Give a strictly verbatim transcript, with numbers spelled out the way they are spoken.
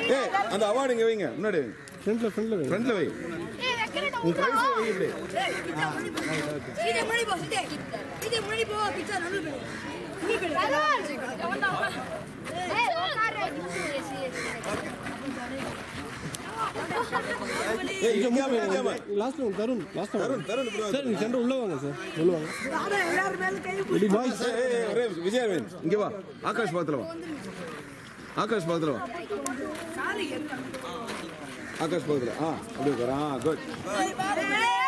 ஏய் அந்த அவார்ட் இங்க வைங்க முன்னாடி ஃப்ரண்ட்ல ஃப்ரண்ட்ல வை ஃப்ரண்ட்ல வை உன் பிரைஸ் வை இப்படி இதே முன்னாடி போ இதே இதே முன்னாடி போ பிச்சை நல்ல பேரு நீ பேரு ஏய் உட்காரு ஏய் இங்க வாங்க last one Tarun last Tarun Tarun bro sir நீங்க சென்டர் உள்ள வாங்க சார் உள்ள வாங்க ஆனா எல்லாரும் மேல கை ரெடி பாய்ஸ் ஏய் ஒரே விஜய் அரவிந்த் இங்க வா ஆகாஷ் பக்கத்துல வா ஆகாஷ் பக்கத்துல வா ஆகாஷ் பக்கத்துல ஆ அப்படியே உட்கார் ஆ குட்